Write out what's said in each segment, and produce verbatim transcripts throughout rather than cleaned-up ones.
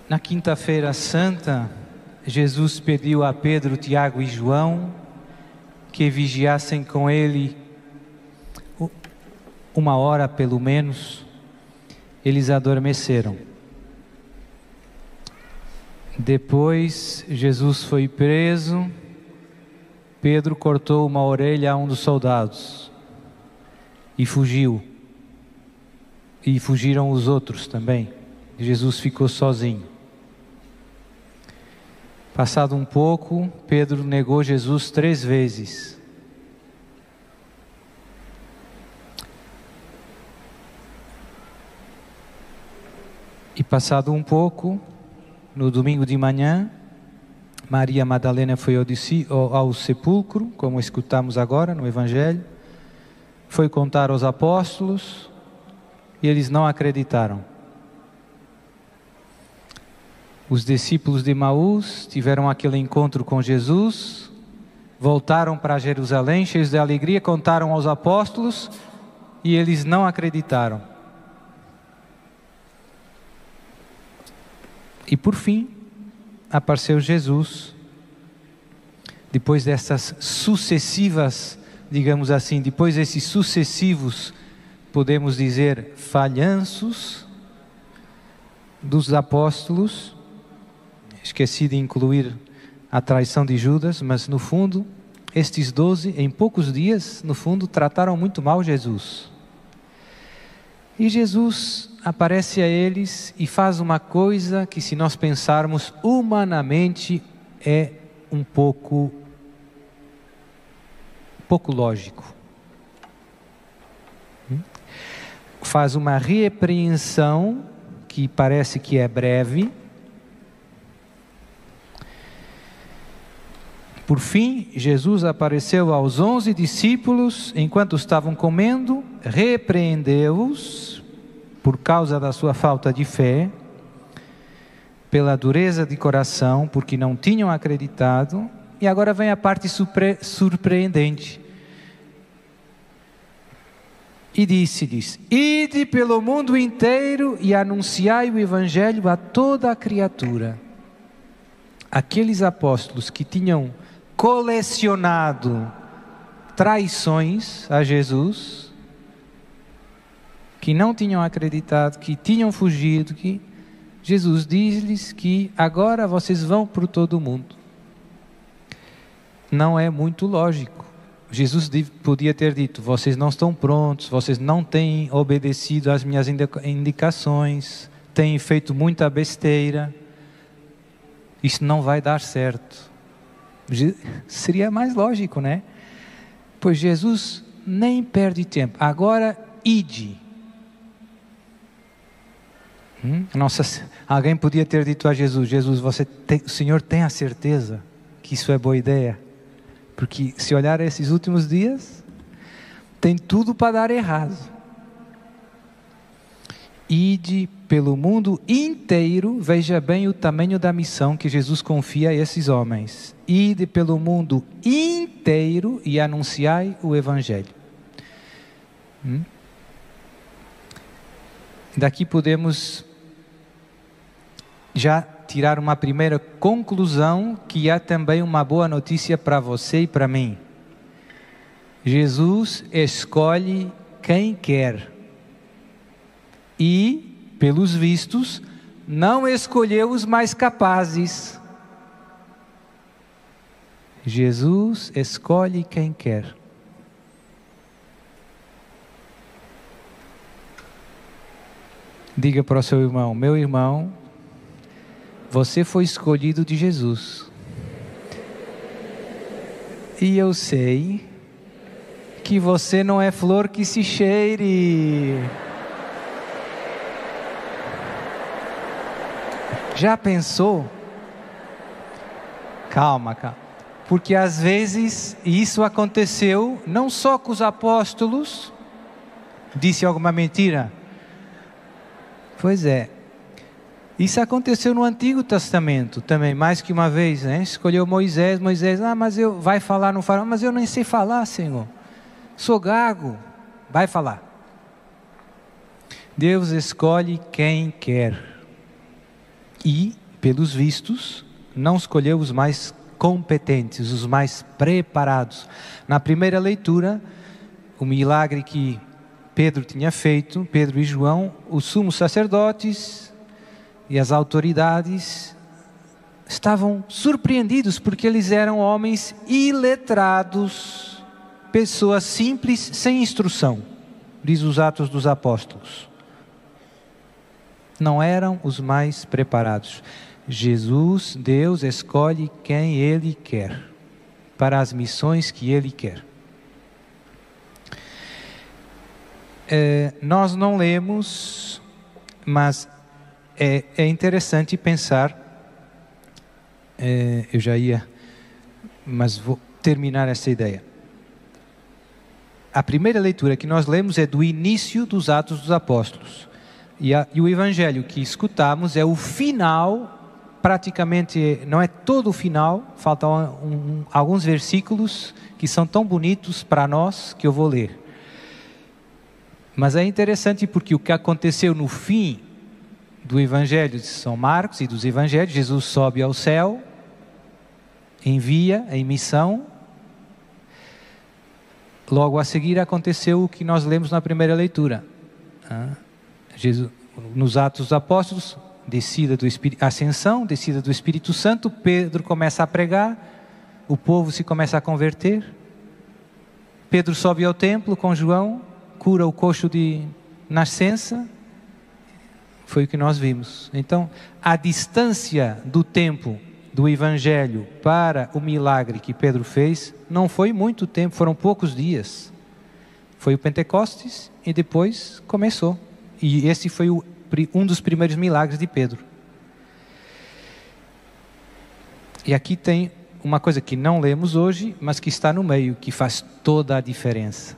Na quinta-feira santa, Jesus pediu a Pedro, Tiago e João que vigiassem com ele uma hora pelo menos. Eles adormeceram. Depois Jesus foi preso. Pedro cortou uma orelha a um dos soldados e fugiu. E fugiram os outros também. Jesus ficou sozinho. Passado um pouco, Pedro negou Jesus três vezes. E passado um pouco, no domingo de manhã, Maria Madalena foi ao, ao sepulcro, como escutamos agora no Evangelho, foi contar aos apóstolos e eles não acreditaram. Os discípulos de Emaús tiveram aquele encontro com Jesus, voltaram para Jerusalém cheios de alegria, contaram aos apóstolos e eles não acreditaram. E por fim, apareceu Jesus, depois dessas sucessivas, digamos assim, depois desses sucessivos, podemos dizer, falhanços dos apóstolos. Esqueci de incluir a traição de Judas, mas no fundo, estes doze, em poucos dias, no fundo, trataram muito mal Jesus. E Jesus aparece a eles e faz uma coisa que, se nós pensarmos humanamente, é um pouco, pouco lógico. Faz uma repreensão que parece que é breve. Por fim, Jesus apareceu aos onze discípulos enquanto estavam comendo, repreendeu-os por causa da sua falta de fé, pela dureza de coração, porque não tinham acreditado. E agora vem a parte surpre- surpreendente. E disse-lhes: ide pelo mundo inteiro e anunciai o Evangelho a toda a criatura. Aqueles apóstolos que tinham colecionado traições a Jesus, que não tinham acreditado, que tinham fugido, que Jesus diz-lhes que agora vocês vão por todo o mundo. Não é muito lógico. Jesus podia ter dito: vocês não estão prontos, vocês não têm obedecido às minhas indicações, têm feito muita besteira, isso não vai dar certo. Seria mais lógico, né? Pois Jesus nem perde tempo. Agora, ide. Hum? Nossa, alguém podia ter dito a Jesus: Jesus, você tem, o Senhor tem a certeza que isso é boa ideia? Porque se olhar esses últimos dias, tem tudo para dar errado. Ide pelo mundo inteiro, veja bem o tamanho da missão que Jesus confia a esses homens. Ide pelo mundo inteiro e anunciai o Evangelho. Hum? Daqui podemos já tirar uma primeira conclusão, que há também uma boa notícia para você e para mim. Jesus escolhe quem quer. E, pelos vistos, não escolheu os mais capazes. Jesus escolhe quem quer. Diga para o seu irmão: meu irmão, você foi escolhido de Jesus. E eu sei que você não é flor que se cheire. Já pensou? Calma, calma. Porque às vezes isso aconteceu não só com os apóstolos. Disse alguma mentira? Pois é. Isso aconteceu no Antigo Testamento também, mais que uma vez, né? Escolheu Moisés, Moisés, ah, mas eu, vai falar, não fala, mas eu nem sei falar, Senhor. Sou gago. Vai falar. Deus escolhe quem quer. E, pelos vistos, não escolheu os mais competentes, os mais preparados. Na primeira leitura, o milagre que Pedro tinha feito, Pedro e João, os sumos sacerdotes e as autoridades estavam surpreendidos, porque eles eram homens iletrados, pessoas simples, sem instrução, diz os Atos dos Apóstolos. Não eram os mais preparados. Jesus, Deus, escolhe quem Ele quer, para as missões que Ele quer. É, nós não lemos, mas é, é interessante pensar, é, eu já ia, mas vou terminar essa ideia. A primeira leitura que nós lemos é do início dos Atos dos Apóstolos, e, a, e o Evangelho que escutamos é o final, praticamente, não é todo o final, faltam um, um, alguns versículos que são tão bonitos para nós, que eu vou ler. Mas é interessante porque o que aconteceu no fim do Evangelho de São Marcos e dos Evangelhos, Jesus sobe ao céu, envia em missão. Logo a seguir aconteceu o que nós lemos na primeira leitura. Jesus, nos Atos dos Apóstolos, descida do Espírito, ascensão, descida do Espírito Santo, Pedro começa a pregar, o povo se começa a converter. Pedro sobe ao templo com João, cura o coxo de nascença, foi o que nós vimos. Então, a distância do tempo do Evangelho para o milagre que Pedro fez, não foi muito tempo, foram poucos dias. Foi o Pentecostes e depois começou. E esse foi o, um dos primeiros milagres de Pedro. E aqui tem uma coisa que não lemos hoje, mas que está no meio, que faz toda a diferença.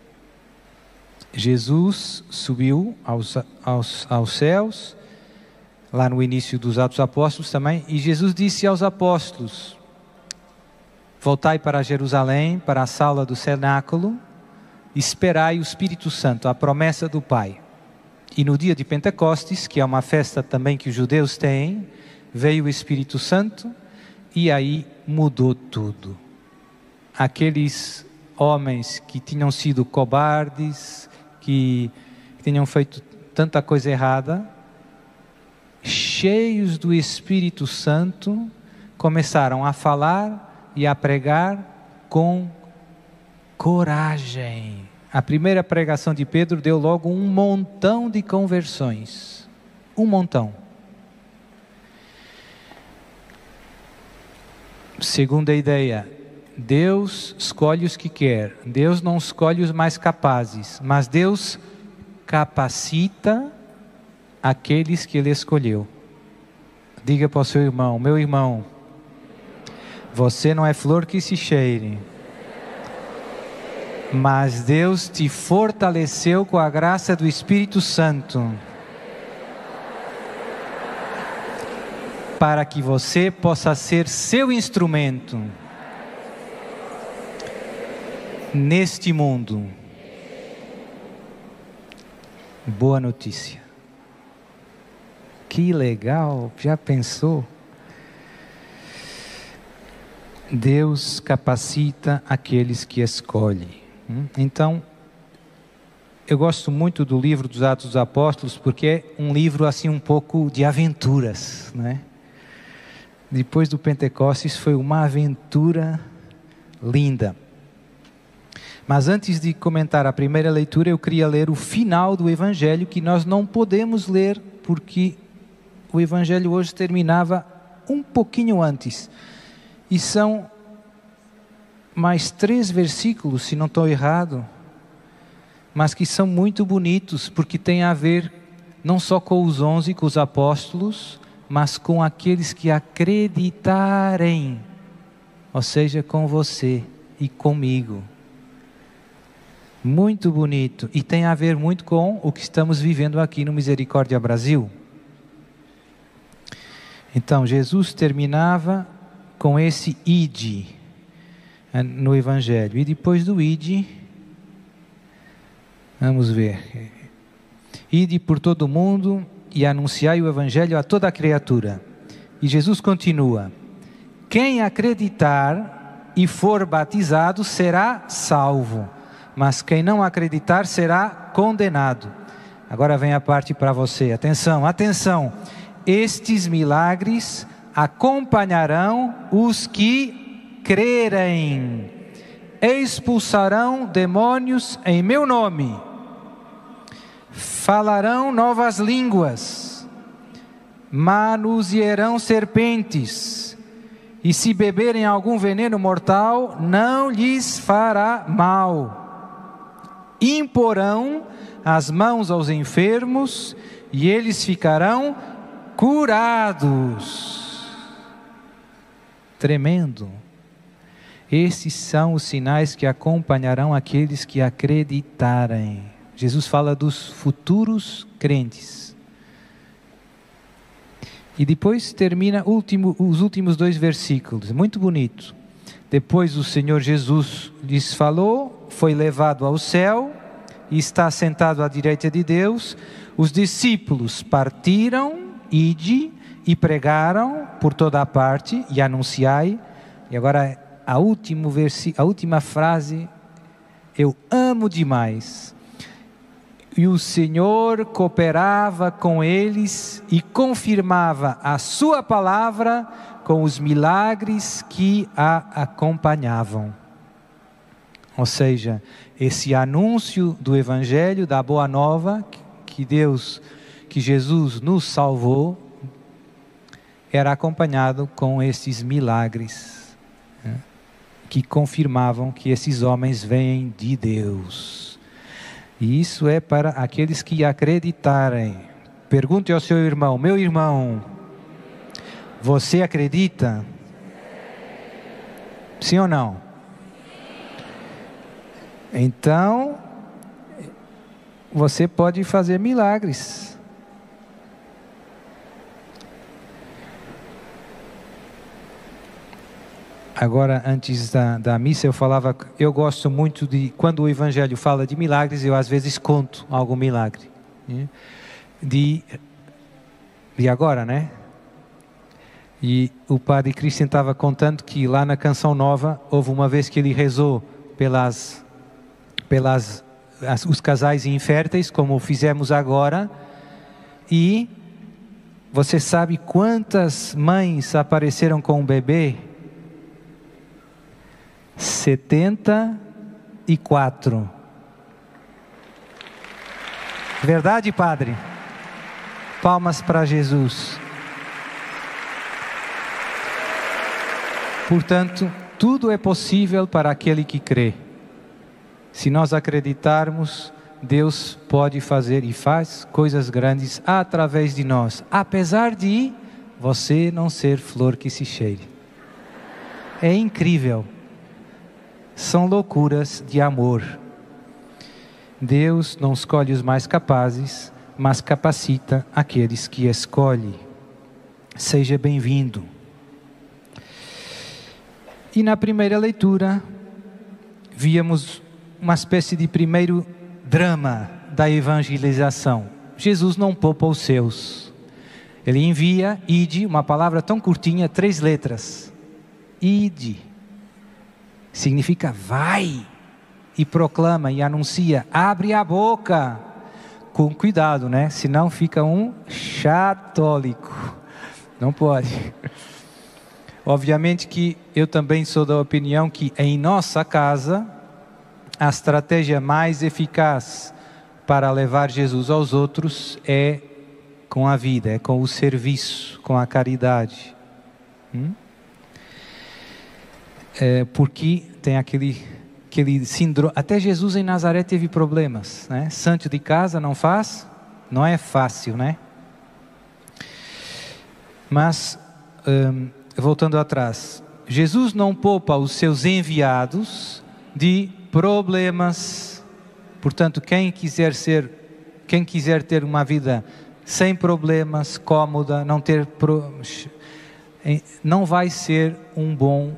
Jesus subiu aos, aos, aos céus, lá no início dos Atos dos Apóstolos também, e Jesus disse aos apóstolos: voltai para Jerusalém, para a sala do cenáculo, esperai o Espírito Santo, a promessa do Pai. E no dia de Pentecostes, que é uma festa também que os judeus têm, veio o Espírito Santo e aí mudou tudo. Aqueles homens que tinham sido cobardes, que tinham feito tanta coisa errada, cheios do Espírito Santo, começaram a falar e a pregar com coragem. A primeira pregação de Pedro deu logo um montão de conversões. Um montão. Segunda ideia, Deus escolhe os que quer. Deus não escolhe os mais capazes, mas Deus capacita aqueles que Ele escolheu. Diga para o seu irmão: meu irmão, você não é flor que se cheire, mas Deus te fortaleceu com a graça do Espírito Santo, para que você possa ser seu instrumento neste mundo. Boa notícia. Que legal, já pensou? Deus capacita aqueles que escolhe. Então, eu gosto muito do livro dos Atos dos Apóstolos, porque é um livro assim um pouco de aventuras, né? Depois do Pentecostes foi uma aventura linda. Mas antes de comentar a primeira leitura, eu queria ler o final do Evangelho, que nós não podemos ler, porque o Evangelho hoje terminava um pouquinho antes. E são mais três versículos, se não estou errado, mas que são muito bonitos, porque tem a ver não só com os onze, com os apóstolos, mas com aqueles que acreditarem, ou seja, com você e comigo. Muito bonito, e tem a ver muito com o que estamos vivendo aqui no Misericórdia Brasil. Então, Jesus terminava com esse ide no Evangelho, e depois do ide, vamos ver, ide por todo o mundo e anunciai o Evangelho a toda a criatura. E Jesus continua: quem acreditar e for batizado será salvo, mas quem não acreditar será condenado. Agora vem a parte para você, atenção, atenção. Estes milagres acompanharão os que crerem. Expulsarão demônios em meu nome. Falarão novas línguas. Manusearão serpentes. E se beberem algum veneno mortal, não lhes fará mal. Imporão as mãos aos enfermos e eles ficarão curados. Tremendo. Esses são os sinais que acompanharão aqueles que acreditarem. Jesus fala dos futuros crentes. E depois termina último, os últimos dois versículos, muito bonito. Depois o Senhor Jesus lhes falou, foi levado ao céu e está sentado à direita de Deus. Os discípulos partiram, ide e pregaram por toda a parte e anunciai. E agora a, último versi, a última frase eu amo demais. E o Senhor cooperava com eles e confirmava a sua palavra com os milagres que a acompanhavam. Ou seja, esse anúncio do Evangelho, da Boa Nova, que Deus, que Jesus nos salvou, era acompanhado com esses milagres, né, que confirmavam que esses homens vêm de Deus. E isso é para aqueles que acreditarem. Pergunte ao seu irmão: meu irmão, você acredita? Sim ou não? Então, você pode fazer milagres. Agora, antes da, da missa, eu falava, eu gosto muito de, quando o Evangelho fala de milagres, eu às vezes conto algum milagre. Né? De, de agora, né? E o padre Christian estava contando que lá na Canção Nova, houve uma vez que ele rezou pelas, pelas as, os casais inférteis, como fizemos agora, e você sabe quantas mães apareceram com um bebê? setenta e quatro. Verdade, padre? Palmas para Jesus. Portanto, tudo é possível para aquele que crê. Se nós acreditarmos, Deus pode fazer e faz coisas grandes através de nós, apesar de você não ser flor que se cheire. É incrível. São loucuras de amor. Deus não escolhe os mais capazes, mas capacita aqueles que escolhe. Seja bem-vindo. E na primeira leitura, víamos uma espécie de primeiro drama da evangelização. Jesus não poupa os seus. Ele envia, ide, uma palavra tão curtinha, três letras. Ide. Significa vai e proclama e anuncia, abre a boca, com cuidado, né? Senão fica um católico, não pode. Obviamente que eu também sou da opinião que em nossa casa, a estratégia mais eficaz para levar Jesus aos outros é com a vida, é com o serviço, com a caridade. Hum? É, porque tem aquele, aquele síndrome, até Jesus em Nazaré teve problemas, né? Santo de casa não faz, não é fácil, né? Mas, hum, voltando atrás, Jesus não poupa os seus enviados de problemas. Portanto, quem quiser ser, quem quiser ter uma vida sem problemas, cômoda, não ter, pro, não vai ser um bom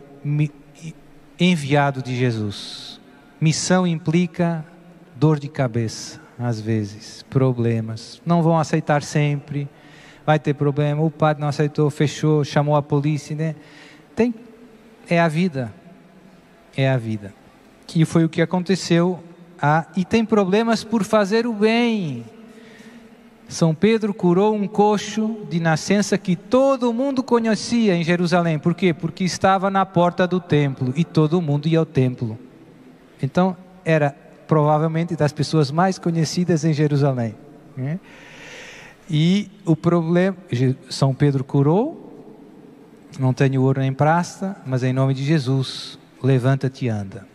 enviado de Jesus. Missão implica dor de cabeça. às vezes, problemas. Não vão aceitar sempre, vai ter problema, o padre não aceitou, fechou, chamou a polícia, né? Tem, é a vida, é a vida. Que foi o que aconteceu, ah, e tem problemas por fazer o bem. São Pedro curou um coxo de nascença que todo mundo conhecia em Jerusalém. Por quê? Porque estava na porta do templo e todo mundo ia ao templo. Então, era provavelmente das pessoas mais conhecidas em Jerusalém, né? E o problema, São Pedro curou, não tenho ouro nem prata, mas em nome de Jesus, levanta-te e anda.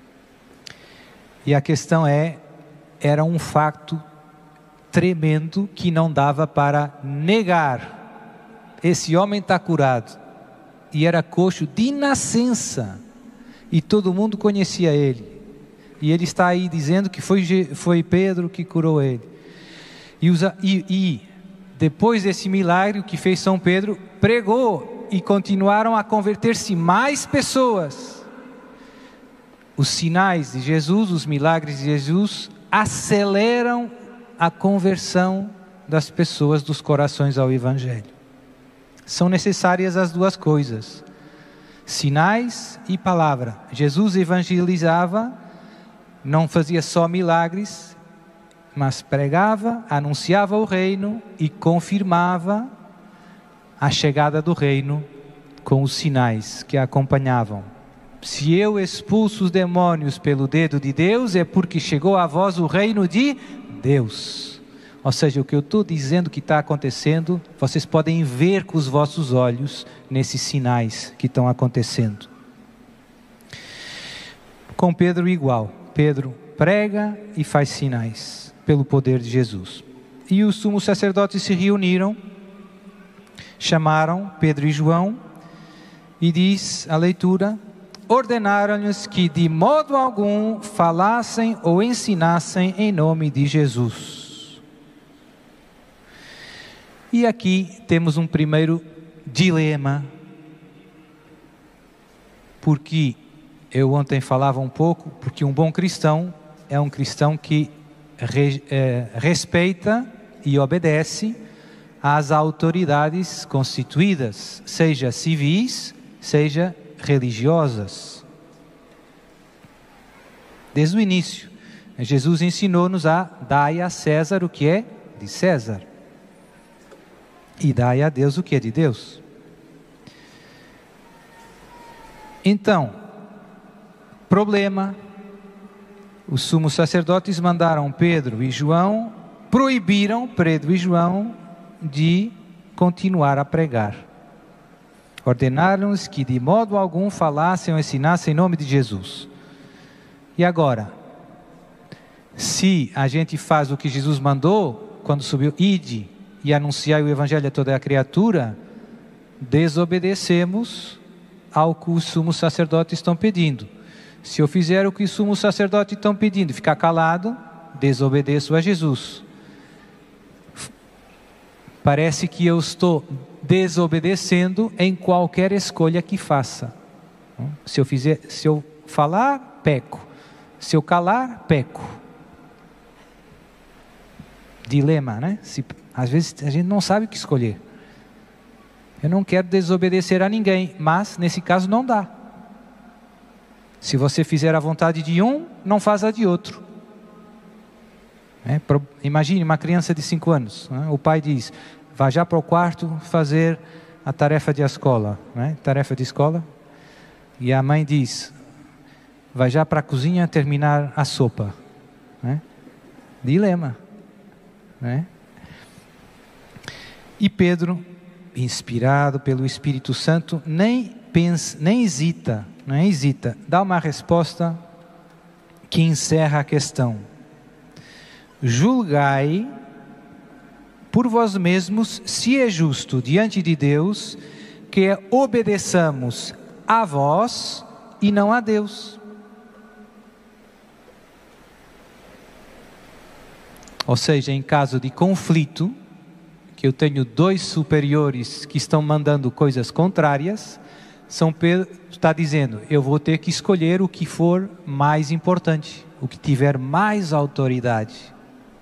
E a questão é, era um facto tremendo que não dava para negar. Esse homem está curado, e era coxo de nascença, e todo mundo conhecia ele. E ele está aí dizendo que foi, foi Pedro que curou ele. E, usa, e, e depois desse milagre, o que fez São Pedro, pregou e continuaram a converter-se mais pessoas. Os sinais de Jesus, os milagres de Jesus, aceleram a conversão das pessoas, dos corações ao Evangelho. São necessárias as duas coisas, sinais e palavra. Jesus evangelizava, não fazia só milagres, mas pregava, anunciava o reino e confirmava a chegada do reino com os sinais que a acompanhavam. Se eu expulso os demônios pelo dedo de Deus, é porque chegou a vós o reino de Deus. Ou seja, o que eu estou dizendo que está acontecendo, vocês podem ver com os vossos olhos nesses sinais que estão acontecendo. Com Pedro igual. Pedro prega e faz sinais pelo poder de Jesus. E os sumos sacerdotes se reuniram, chamaram Pedro e João, e diz a leitura: ordenaram-lhes que de modo algum falassem ou ensinassem em nome de Jesus. E aqui temos um primeiro dilema, porque eu ontem falava um pouco, porque um bom cristão é um cristão que re, é, respeita e obedece às autoridades constituídas, seja civis, seja religiosas. Desde o início, Jesus ensinou-nos a dai a César o que é de César e dai a Deus o que é de Deus. Então, problema, os sumos sacerdotes mandaram Pedro e João, proibiram Pedro e João de continuar a pregar. Ordenaram-lhes que de modo algum falassem ou ensinassem em nome de Jesus. E agora, se a gente faz o que Jesus mandou, quando subiu, ide e anunciai o Evangelho a toda a criatura, desobedecemos ao que os sumos sacerdotes estão pedindo. Se eu fizer o que os sumos sacerdotes estão pedindo, ficar calado, desobedeço a Jesus. Parece que eu estou desobedecendo em qualquer escolha que faça. Se eu fizer, se eu falar, peco. Se eu calar, peco. Dilema, né? Se, às vezes a gente não sabe o que escolher. Eu não quero desobedecer a ninguém, mas nesse caso não dá. Se você fizer a vontade de um, não faz a de outro. É, pro, imagine uma criança de cinco anos, né? O pai diz: vá já para o quarto fazer a tarefa de escola, né? Tarefa de escola. E a mãe diz: vai já para a cozinha terminar a sopa, né? Dilema, né? E Pedro, inspirado pelo Espírito Santo, nem pensa, nem hesita, nem hesita, dá uma resposta que encerra a questão. Julgai por vós mesmos se é justo diante de Deus que obedeçamos a vós e não a Deus. Ou seja, em caso de conflito, que eu tenho dois superiores que estão mandando coisas contrárias, São Pedro está dizendo: eu vou ter que escolher o que for mais importante, o que tiver mais autoridade.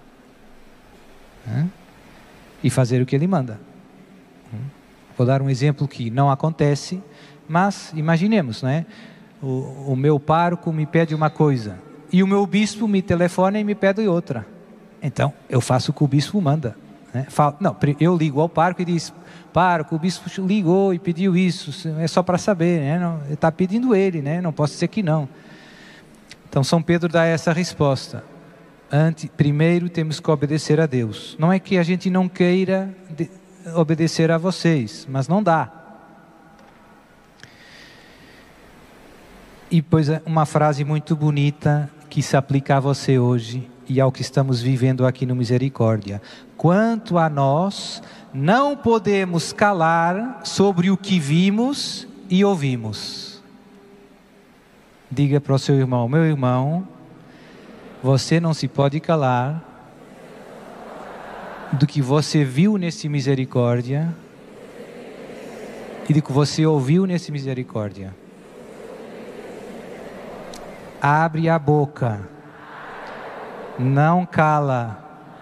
né? E fazer o que Ele manda. Vou dar um exemplo que não acontece, mas imaginemos, né? O, o meu pároco me pede uma coisa e o meu bispo me telefona e me pede outra. Então, eu faço o que o bispo manda, né? Falo, não, eu ligo ao pároco e diz: pároco, o bispo ligou e pediu isso, é só para saber, né? Não, está pedindo ele, né? Não posso dizer que não. Então, São Pedro dá essa resposta. Ante, primeiro temos que obedecer a Deus. Não é que a gente não queira de, obedecer a vocês, mas não dá. E pois uma frase muito bonita que se aplica a você hoje e ao que estamos vivendo aqui no Misericórdia. Quanto a nós, não podemos calar sobre o que vimos e ouvimos. Diga para o seu irmão: meu irmão, você não se pode calar do que você viu nesse Misericórdia e do que você ouviu nesse Misericórdia. Abre a boca, não cala.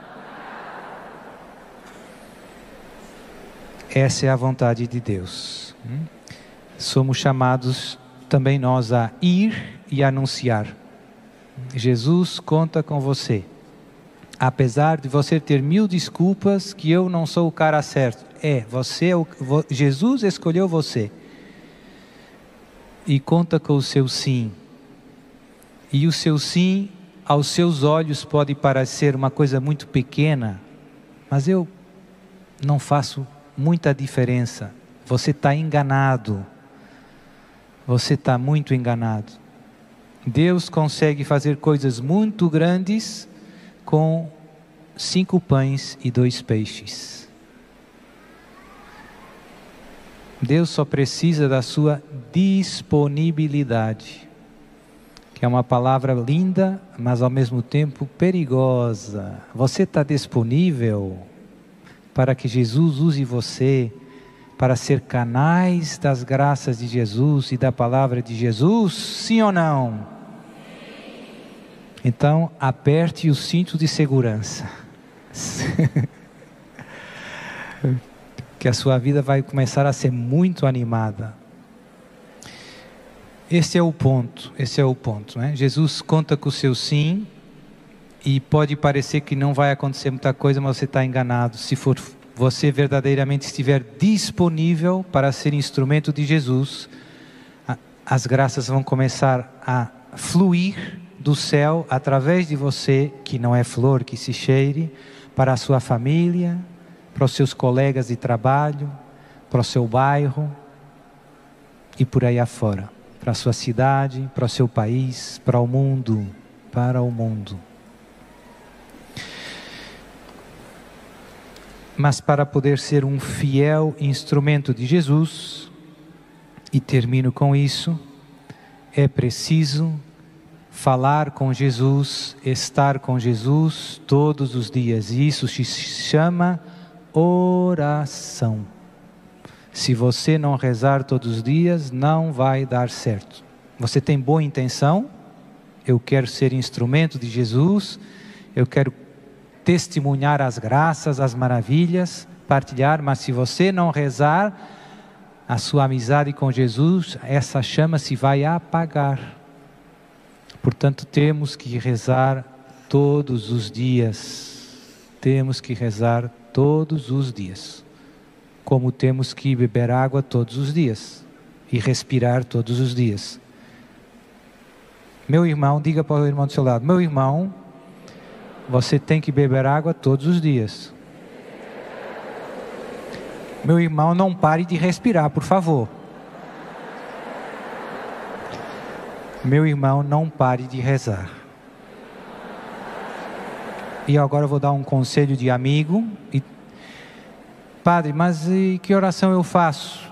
Essa é a vontade de Deus. Somos chamados também nós a ir e anunciar. Jesus conta com você. Apesar de você ter mil desculpas que eu não sou o cara certo. É, você, Jesus escolheu você. E conta com o seu sim. E o seu sim, aos seus olhos, pode parecer uma coisa muito pequena, mas eu não faço muita diferença. Você está enganado. Você está muito enganado. Deus consegue fazer coisas muito grandes com cinco pães e dois peixes. Deus só precisa da sua disponibilidade, que é uma palavra linda, mas ao mesmo tempo perigosa. Você está disponível para que Jesus use você para ser canais das graças de Jesus e da palavra de Jesus? Sim ou não? Então, aperte o cinto de segurança. Que a sua vida vai começar a ser muito animada. Esse é o ponto, esse é o ponto, né? Jesus conta com o seu sim, e pode parecer que não vai acontecer muita coisa, mas você está enganado. Se for você verdadeiramente estiver disponível para ser instrumento de Jesus, as graças vão começar a fluir do céu através de você, que não é flor que se cheire, para a sua família, para os seus colegas de trabalho, para o seu bairro e por aí afora. Para a sua cidade, para o seu país, para o mundo, para o mundo. Mas para poder ser um fiel instrumento de Jesus, e termino com isso, é preciso falar com Jesus, estar com Jesus todos os dias. E isso se chama oração. Se você não rezar todos os dias, não vai dar certo. Você tem boa intenção, eu quero ser instrumento de Jesus, eu quero testemunhar as graças, as maravilhas, partilhar, mas se você não rezar, a sua amizade com Jesus, essa chama se vai apagar. Portanto, temos que rezar todos os dias, temos que rezar todos os dias. Como temos que beber água todos os dias e respirar todos os dias. Meu irmão, diga para o irmão do seu lado: meu irmão, você tem que beber água todos os dias. Meu irmão, não pare de respirar, por favor. Meu irmão, não pare de rezar. E agora eu vou dar um conselho de amigo. E Padre, mas e que oração eu faço?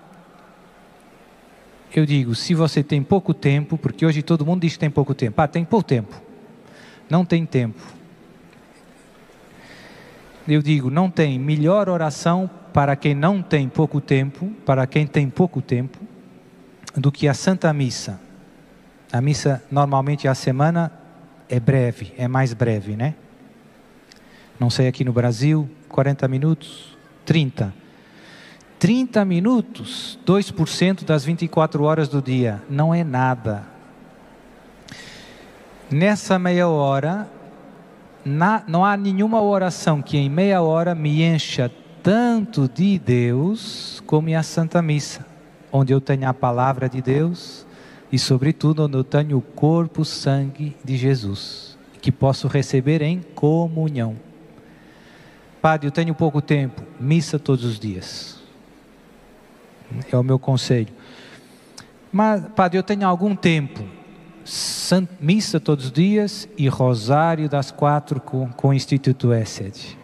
Eu digo, se você tem pouco tempo, porque hoje todo mundo diz que tem pouco tempo. Ah, tem pouco tempo. Não tem tempo. Eu digo, não tem melhor oração para quem não tem pouco tempo, para quem tem pouco tempo, do que a Santa Missa. A missa, normalmente, a semana é breve, é mais breve, né? Não sei aqui no Brasil, quarenta minutos, trinta. trinta minutos, dois por cento das vinte e quatro horas do dia, não é nada. Nessa meia hora, na, não há nenhuma oração que em meia hora me encha tanto de Deus como a Santa Missa, onde eu tenho a palavra de Deus e, sobretudo, onde eu tenho o corpo, sangue de Jesus, que posso receber em comunhão. Padre, eu tenho pouco tempo, missa todos os dias. É o meu conselho. Mas, padre, eu tenho algum tempo, missa todos os dias e rosário das quatro com, com o Instituto Essed.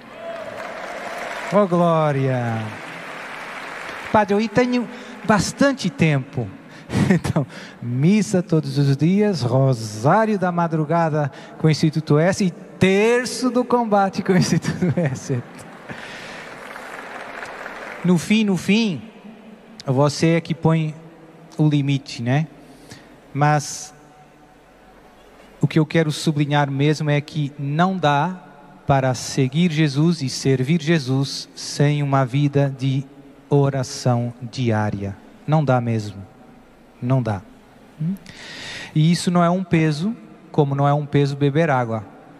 Oh, glória! Padre, eu tenho bastante tempo. Então, missa todos os dias, rosário da madrugada com o Instituto Essed e terço do combate com o Instituto Essed. No fim, no fim, você é que põe o limite, né? Mas o que eu quero sublinhar mesmo é que não dá para seguir Jesus e servir Jesus sem uma vida de oração diária. Não dá mesmo. Não dá. E isso não é um peso, como não é um peso beber água.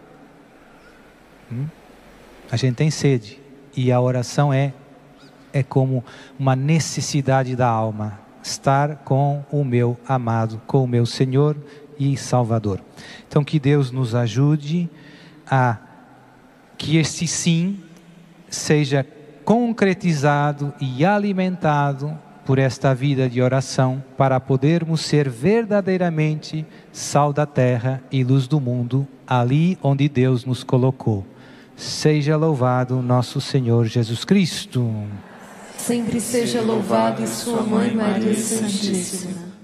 A gente tem sede e a oração é, é como uma necessidade da alma. Estar com o meu amado, com o meu Senhor e Salvador. Então que Deus nos ajude a que este sim seja concretizado e alimentado por esta vida de oração, para podermos ser verdadeiramente sal da terra e luz do mundo, ali onde Deus nos colocou. Seja louvado nosso Senhor Jesus Cristo. Sempre seja louvado e sua Mãe Maria Santíssima.